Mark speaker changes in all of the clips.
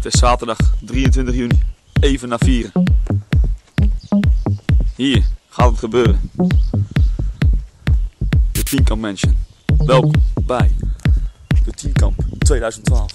Speaker 1: Het is zaterdag 23 juni, even na 4. Hier gaat het gebeuren. De Tienkamp Mansion. Welkom bij de Tienkamp 2012.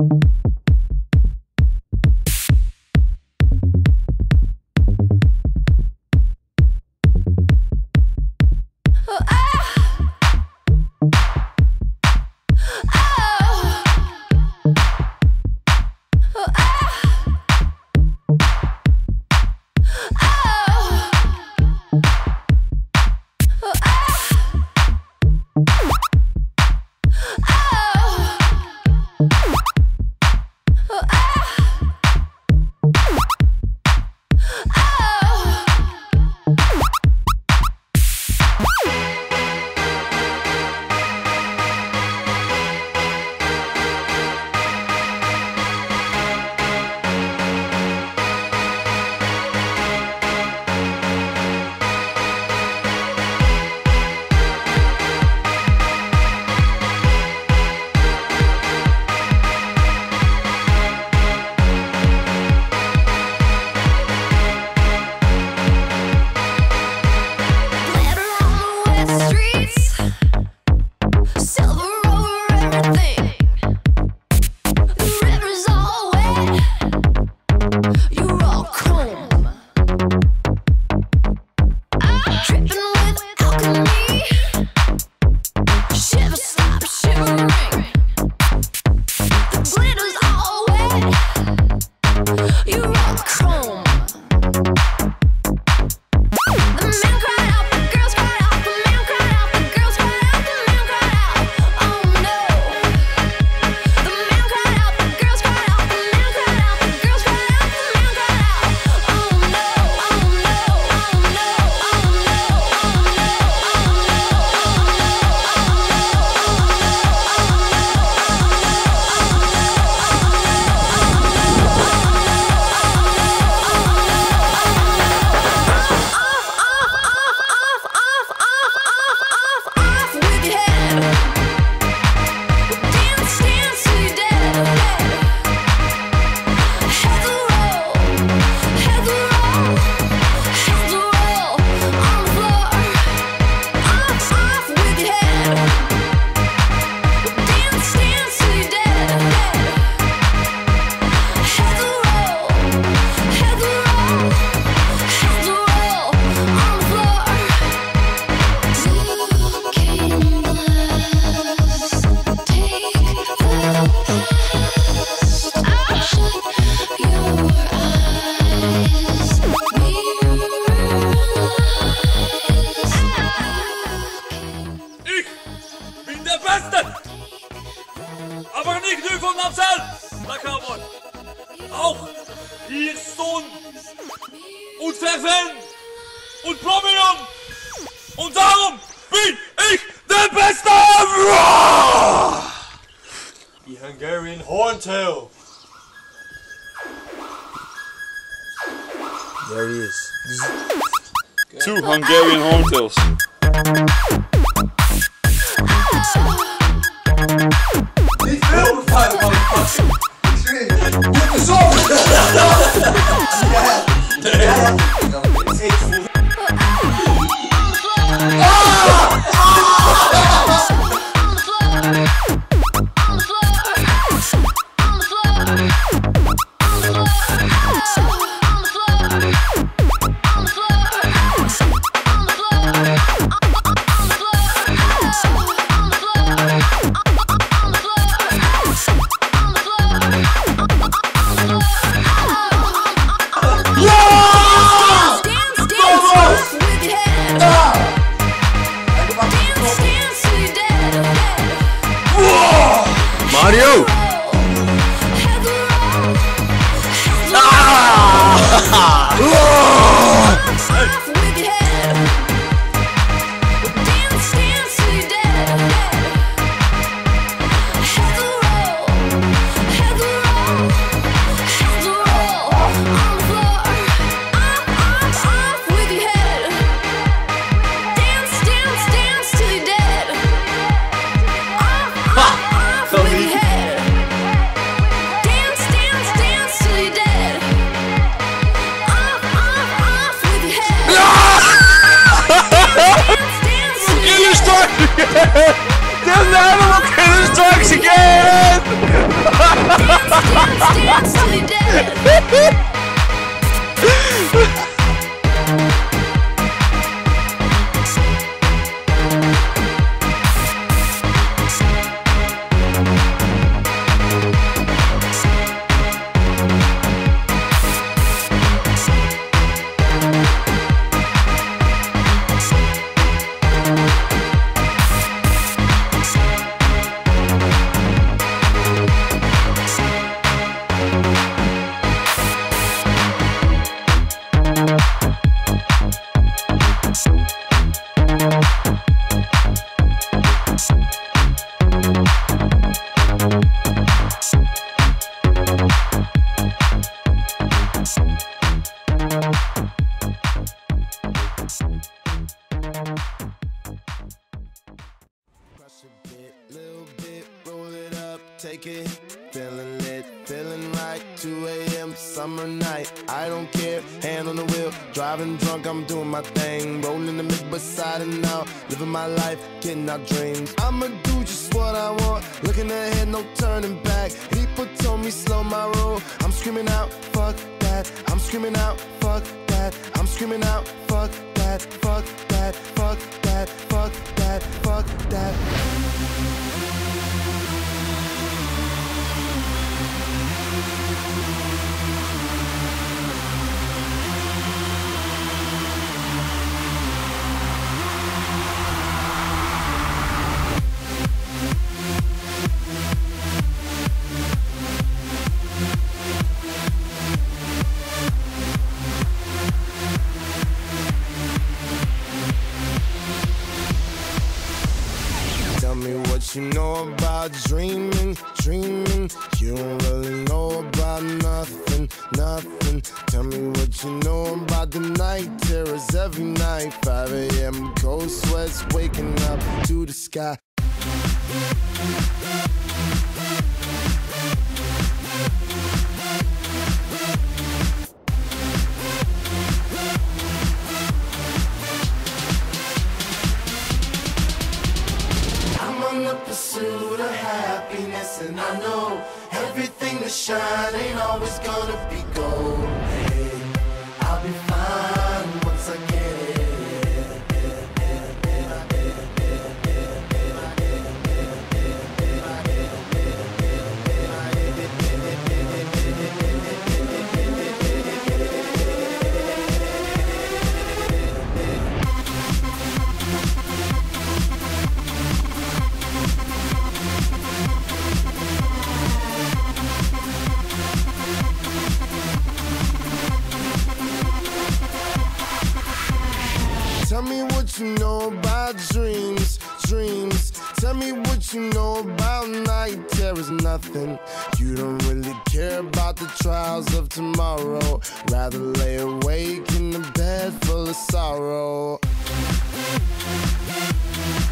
Speaker 2: Aber nicht nur von нам selbst, da kann man auch hier stehen und verwenden und prominent. Und darum bin ich der Beste!
Speaker 3: Die Hungarian Horntail.
Speaker 4: There he is.
Speaker 1: 2 Hungarian Horntails.
Speaker 4: Niet veel bepalen van het pas. Ik zweer je. Goed gezond! Ja. Mario!
Speaker 5: again! This animal killer strikes again!
Speaker 6: Dance till you're dead.
Speaker 7: Take it, feeling lit, feeling right. 2 a.m. summer night, I don't care. Hand on the wheel, driving drunk, I'm doing my thing. Rolling the mid beside and out, living my life, getting our dreams. I'ma do just what I want, looking ahead, no turning back. People told me slow my roll. I'm screaming out, fuck that. I'm screaming out, fuck that. I'm screaming out, fuck that, fuck that, fuck that, fuck that, fuck that. Tell me what you know about dreaming, dreaming. You don't really know about nothing, nothing. Tell me what you know about the night terrors every night. 5 a.m. cold sweats, waking up to the sky. On the pursuit of happiness, and I know everything that shine ain't always gonna be gold. Hey, I'll be fine once I get it. Tell me what you know about dreams, dreams. Tell me what you know about night terrors, nothing. You don't really care about the trials of tomorrow. Rather lay awake in the bed full of sorrow.